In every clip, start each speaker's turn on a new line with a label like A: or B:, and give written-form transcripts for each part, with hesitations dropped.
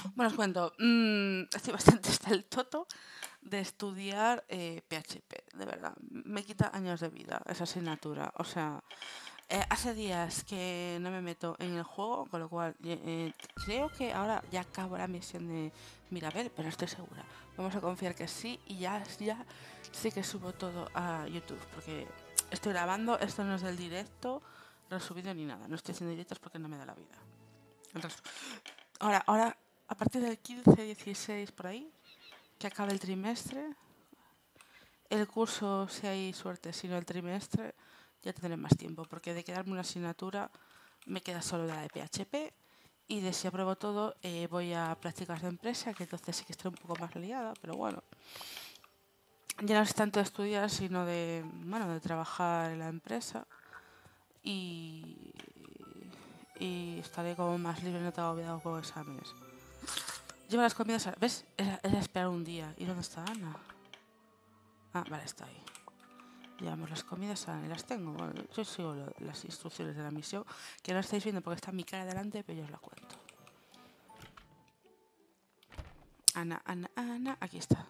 A: Bueno, os cuento, estoy bastante hasta el toto de estudiar PHP, de verdad. Me quita años de vida esa asignatura. O sea, hace días que no me meto en el juego, con lo cual creo que ahora ya acabo la misión de Mirabel, pero no estoy segura. Vamos a confiar que sí y ya sí que subo todo a YouTube, porque estoy grabando, esto no es del directo, no he subido ni nada. No estoy haciendo directos porque no me da la vida. Entonces, ahora, a partir del 15, 16 por ahí, que acabe el trimestre, el curso, si hay suerte, si no el trimestre, ya tendré más tiempo, porque de quedarme una asignatura me queda solo la de PHP y de si apruebo todo voy a prácticas de empresa, que entonces sí que estoy un poco más liada, pero bueno, ya no es tanto de estudiar, sino de trabajar en la empresa y, y estaré como más libre, no tengo olvidado con exámenes. Lleva las comidas a... ¿Ves? Era esperar un día. ¿Y dónde está Ana? Ah, vale, está ahí. Llevamos las comidas a Ana y las tengo. Bueno, yo sigo las instrucciones de la misión, que no estáis viendo porque está mi cara delante, pero yo os la cuento. Ana, Ana, Ana. Aquí está.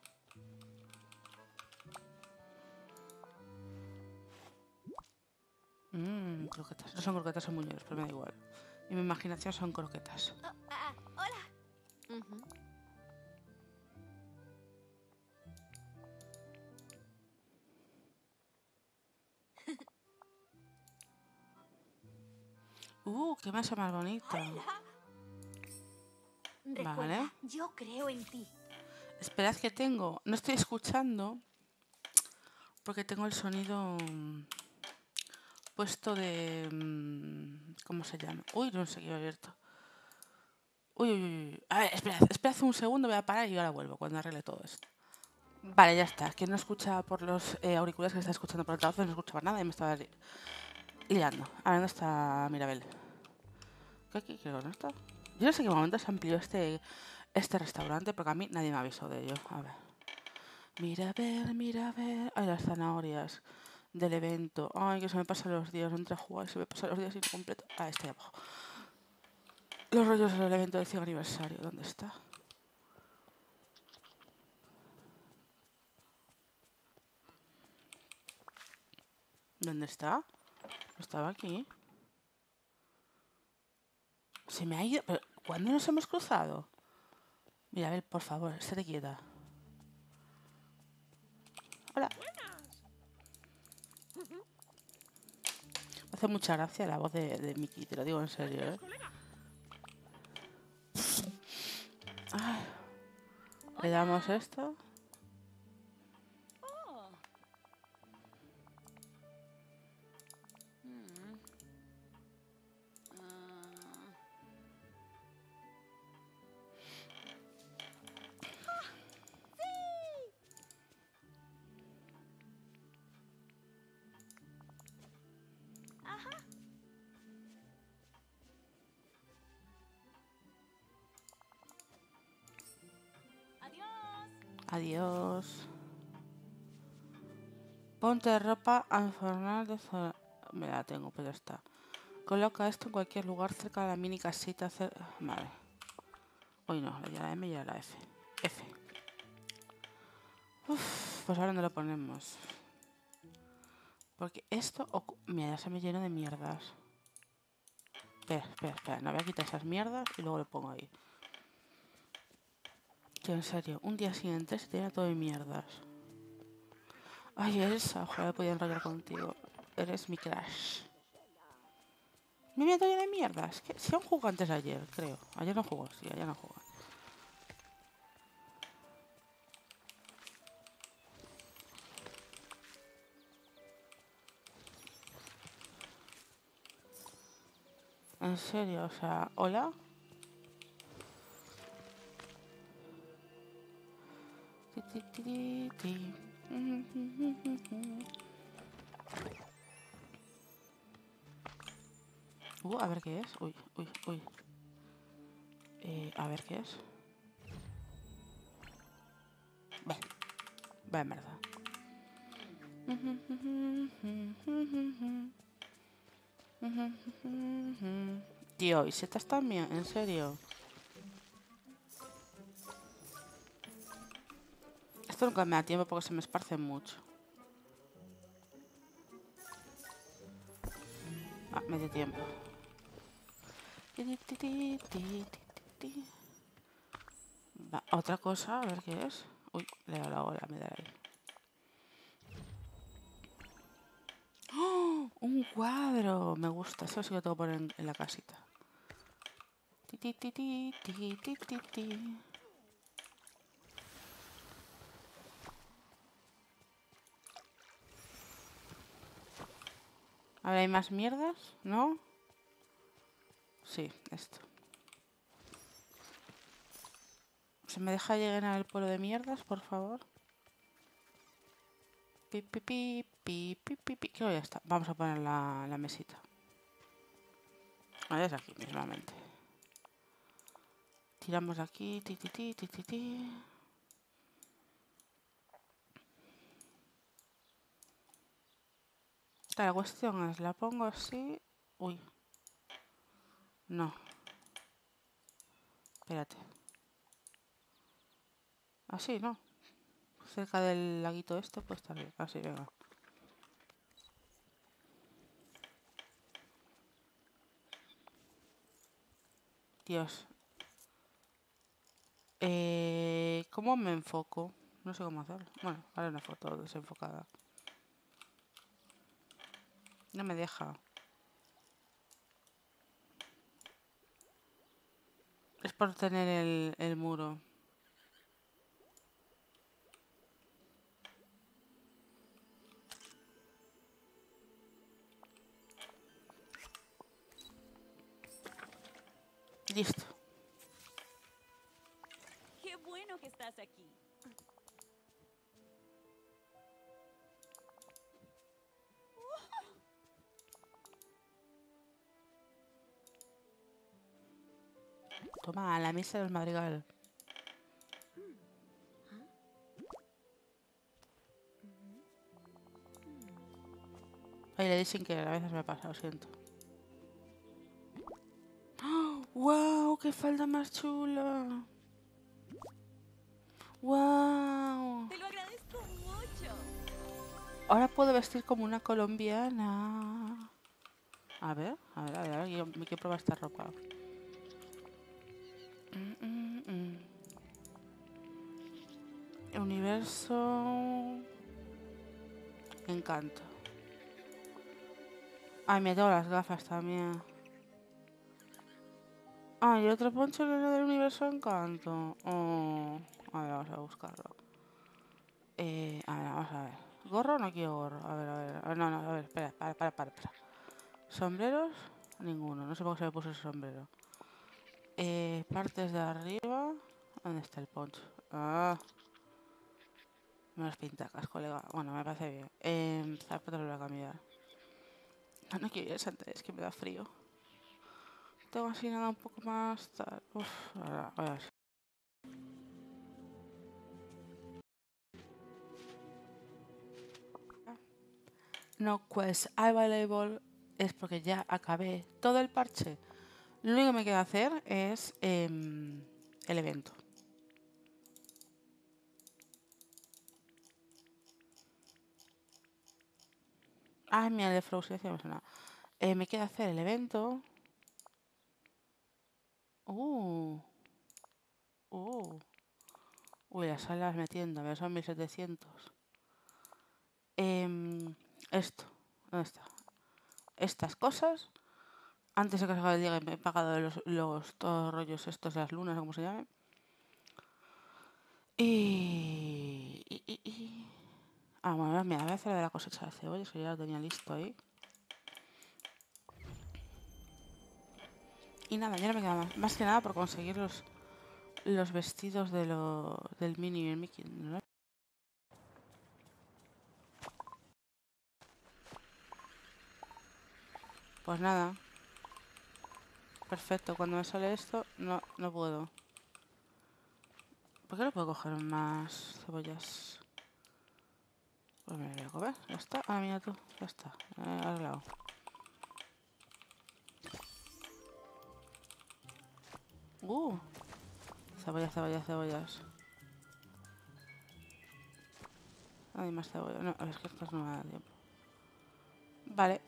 A: Croquetas. No son croquetas, son muñeros, pero me da igual. Y mi imaginación son croquetas.
B: Hola.
A: Qué masa más bonita.
B: Recuerda,
A: Vale.
B: yo creo en ti.
A: Esperad que tengo... No estoy escuchando porque tengo el sonido puesto de... ¿Cómo se llama? Uy, no sé qué he abierto. Uy. A ver, esperad un segundo, voy a parar y ahora vuelvo cuando arregle todo esto. Vale, ya está. Que no escucha por los auriculares, que está escuchando por el altavoz, no escuchaba nada y me estaba liando. A ver, ¿dónde está Mirabel? ¿Qué no está? Yo no sé en qué momento se amplió este restaurante, porque a mí nadie me avisó de ello. A ver. Mirabel. Ay, las zanahorias del evento. Ay, que se me pasan los días. No entré a jugar y se me pasan los días incompletos. Ah, está ahí abajo. Los rollos del evento del 100 aniversario. ¿Dónde está? ¿Dónde está? Estaba aquí. Se me ha ido. ¿Pero cuándo nos hemos cruzado? Mirabel, por favor, estate quieta. Hola. Me hace mucha gracia la voz de Mickey, te lo digo en serio, ¿eh? Ay. Le damos esto. Adiós. Ponte ropa informal de zona. Me la tengo, pero ya está. Coloca esto en cualquier lugar cerca de la mini casita. Vale. Hoy no, la M y la F. F. Uf, pues ahora no lo ponemos. Porque esto... Mira, ya se me llenó de mierdas. Espera. No voy a quitar esas mierdas y luego lo pongo ahí. Tío, en serio, un día siguiente se llena todo de mierdas. Ay, Elsa, ojalá podía enrollar contigo. Eres mi crush. Me voy a lleno de mierdas. Si aún jugó antes de ayer, creo. Ayer no jugó, sí, ayer no jugó. En serio, o sea, ¿hola? A ver qué es. Uy. A ver qué es. Va en verdad. Tío, ¿y setas también? ¿En serio? Esto nunca me da tiempo porque se me esparcen mucho. Ah, me dio tiempo. Va, otra cosa, a ver qué es. Uy, le he dado la ola, me da ahí. ¡Oh! Un cuadro. Me gusta. Eso sí que tengo que poner en la casita. A ver, ¿hay más mierdas? ¿No? Sí, esto. ¿Se me deja llenar el pueblo de mierdas, por favor? Pi, pi, pi, pi, pi, pi, pi. Creo que ya está. Vamos a poner la mesita. Ahí es aquí mismamente. Tiramos de aquí. Ti, ti, ti, ti, ti, ti. La cuestión es, la pongo así. Uy. No. Espérate. Así, ¿no? Cerca del laguito este, pues está bien. Así, venga. Dios. ¿Cómo me enfoco? No sé cómo hacerlo. Bueno, haré una foto desenfocada. No me deja. Es por tener el muro. Listo.
B: Qué bueno que estás aquí.
A: Toma, la mesa del madrigal. Ay, le di sin querer, a veces me pasa, lo siento. ¡Oh! ¡Wow! ¡Qué falda más chula! ¡Wow!
B: Te lo agradezco mucho.
A: Ahora puedo vestir como una colombiana. A ver, a ver, a ver, a ver, yo me quiero probar esta ropa. Universo... Encanto. Ay, me tengo las gafas también. Ah, y otro poncho que era del universo Encanto. Oh. A ver, vamos a buscarlo. A ver, vamos a ver. ¿Gorro? No quiero gorro. A ver, a ver. No, no, a ver, espera, para. ¿Sombreros? Ninguno. No sé por qué se me puso ese sombrero. Partes de arriba. ¿Dónde está el poncho? Ah. Menos pintacas, colega. Bueno, me parece bien. Zapatos lo voy a cambiar. No, no quiero ir a Santa, es que me da frío. Tengo así nada un poco más tal. Uf, a ver. No quest available es porque ya acabé todo el parche. Lo único que me queda hacer es el evento. Ah, mira, de Frozen no pasa nada. Me queda hacer el evento. Uy, las salas metiendo, a ver, son 1700. Esto, ¿dónde está? Estas cosas. Antes de que se acabe el día me he pagado los todos rollos estos de las lunas, como se llamen. Ah, bueno, mira, voy a hacer de la cosecha de cebollas, que ya lo tenía listo ahí. Y nada, ya no me queda más. Más que nada por conseguir los vestidos del Mini y el Mickey, ¿no? Pues nada. Perfecto, cuando me sale esto, no puedo. ¿Por qué no puedo coger más cebollas? Pues me lo voy a comer, ya está. Ah, mira tú, ya está. Arreglado. Cebollas. Hay más cebolla. No, es que esto no me da tiempo. Vale,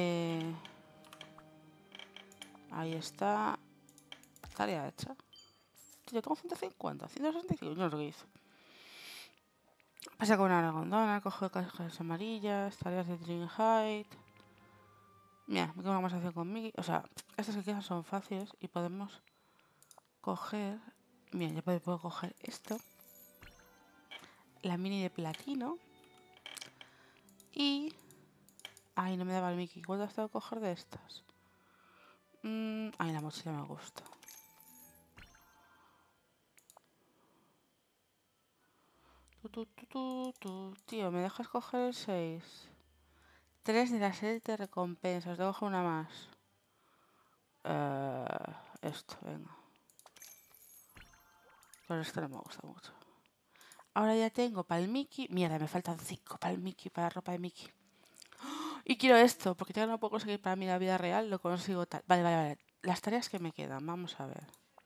A: ahí está. Tarea hecha. Tío, tengo 150, 165, no sé lo que hice. Pasa con una gondona, cojo cajas amarillas, tareas de Dream Height. Mira, me quedo una conversación con Mickey. O sea, estas que quedan son fáciles y podemos coger... Mira, ya puedo coger esto. La mini de platino. Y... Ay, no me daba el Mickey. ¿Cuántas tengo que coger de estas? Ay, la mochila me gusta. Tío, ¿me dejas coger el 6? 3 de las 7 recompensas. Tengo que coger una más. Esto, venga. Pero esto no me gusta mucho. Ahora ya tengo para el Mickey. Mierda, me faltan 5 para el Mickey, para la ropa de Mickey. Y quiero esto, porque ya no puedo conseguir para mí la vida real, lo consigo tal. Vale. Las tareas que me quedan, vamos a ver.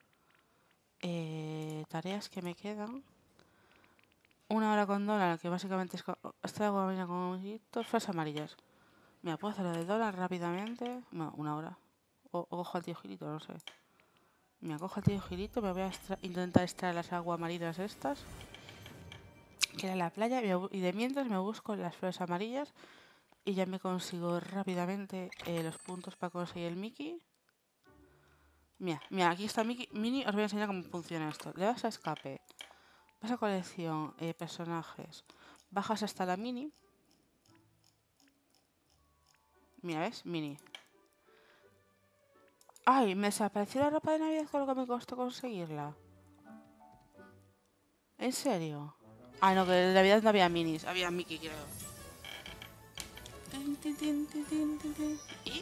A: Tareas que me quedan. Una hora con Donald, que básicamente es... Esta de agua con fresas amarillas. Mira, puedo hacer lo de Donald rápidamente. Bueno, una hora. O cojo al tío Gilito, no sé. Mira, cojo al tío Gilito, me voy a intentar extraer las aguas marinas estas. Que era la playa. Y de mientras me busco las flores amarillas. Y ya me consigo rápidamente los puntos para conseguir el Mickey. Mira, aquí está Mickey Mini. Os voy a enseñar cómo funciona esto. Le das a escape. Vas a colección, personajes. Bajas hasta la mini. Mira, ¿ves? Mini. ¡Ay! Me desapareció la ropa de Navidad con lo que me costó conseguirla. ¿En serio? Ah, no, que de Navidad no había minis. Había Mickey, creo. Y...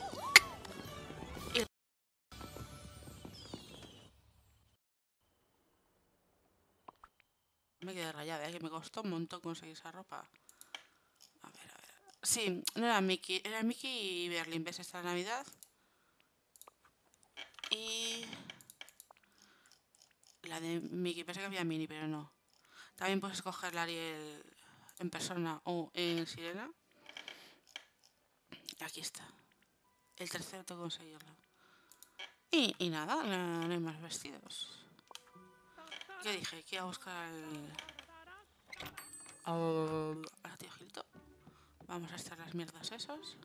A: Me quedé rayada, que me costó un montón conseguir esa ropa. A ver. Sí, no era Mickey. Era Mickey y Berlín. ¿Ves? Esta Navidad. Y... La de Mickey. Pensé que había mini, pero no. También puedes escoger la Ariel en persona o en sirena. Aquí está. El tercero tengo que conseguirlo. Y nada, no hay más vestidos. ¿Qué dije? Que iba a buscar al tío Gilito. Vamos a estar las mierdas esas.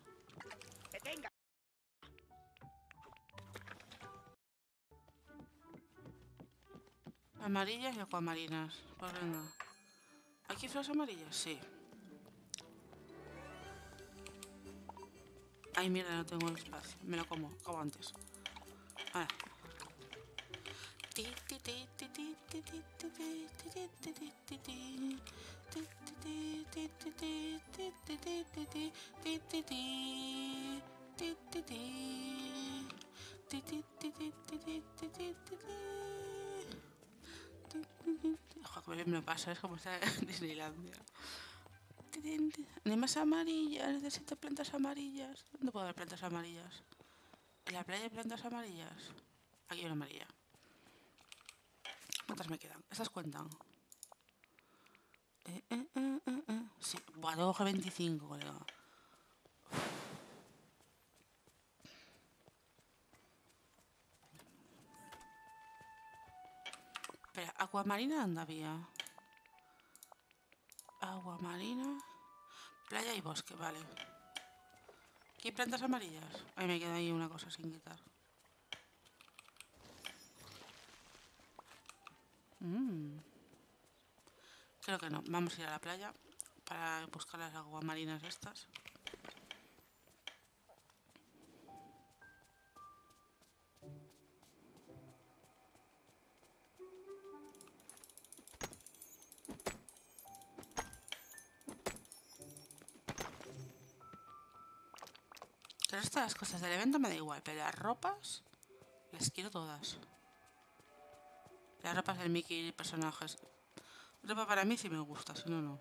A: Amarillas y acuamarinas. Pues venga. ¿Aquí flores amarillas? Sí. Ay, mierda, no tengo espacio. Me lo como antes. Ahora. Joder, me lo pasa, es como estar en Disneylandia. No hay más amarillas, necesito plantas amarillas. ¿Dónde puedo haber plantas amarillas? ¿En la playa hay plantas amarillas? Aquí hay una amarilla. ¿Cuántas me quedan? ¿Estas cuentan? Sí, buah, tengo que 25, colega. Espera, ¿acuamarina dónde había? Aguamarina, playa y bosque, vale. ¿Aquí hay plantas amarillas? Ahí me queda ahí una cosa sin quitar. Creo que no. Vamos a ir a la playa para buscar las aguamarinas estas. El resto de las cosas del evento me da igual, pero las ropas las quiero todas. Las ropas del Mickey y personajes. Ropa para mí sí me gusta, si no, no.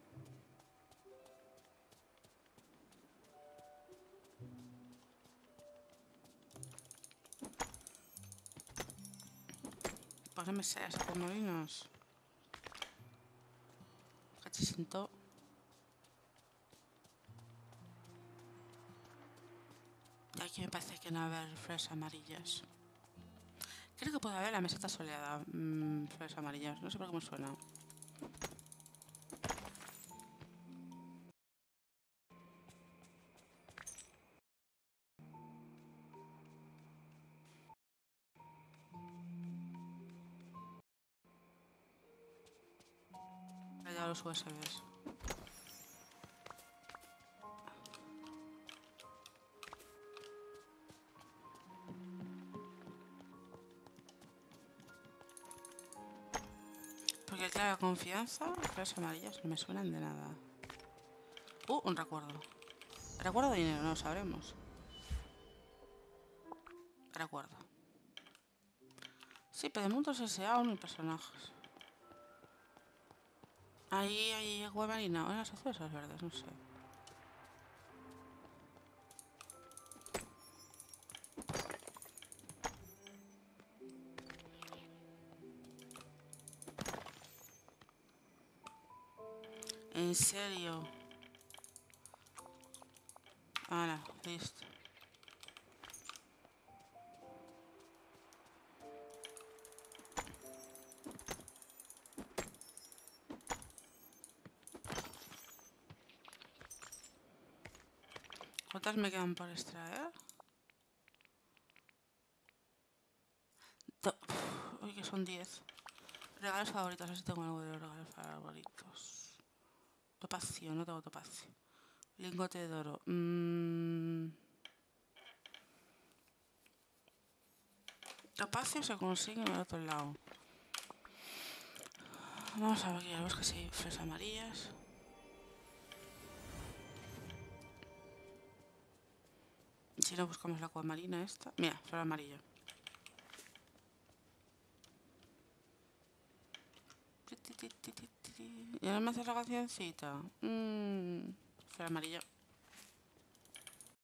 A: ¿Por qué me sé las acuamarinas? Cachisinto. aquí me parece que no va a haber flores amarillas. Creo que puede haber la meseta soleada. Flores amarillas. No sé por qué me suena. Allá los USBs. Porque claro, confianza, flores amarillas no me suenan de nada. Un recuerdo. Recuerdo de dinero, no lo sabremos. Recuerdo. Sí, pero de mundos S.A. aún hay personajes. Ahí hay agua marina. ¿O las azules o las verdes? No sé. ¿En serio? Ahora, listo. ¿Cuántas me quedan por extraer? Uy, que son 10. Regalos favoritos, así tengo algo de regalos favoritos. Topacio, no tengo topacio. Lingote de oro. Topacio se consigue en el otro lado. Vamos a ver aquí el bosque, si hay flores amarillas. Si no, buscamos la agua marina esta. Mira, flor amarilla. Y ahora me hace la cancioncita. Flor amarilla.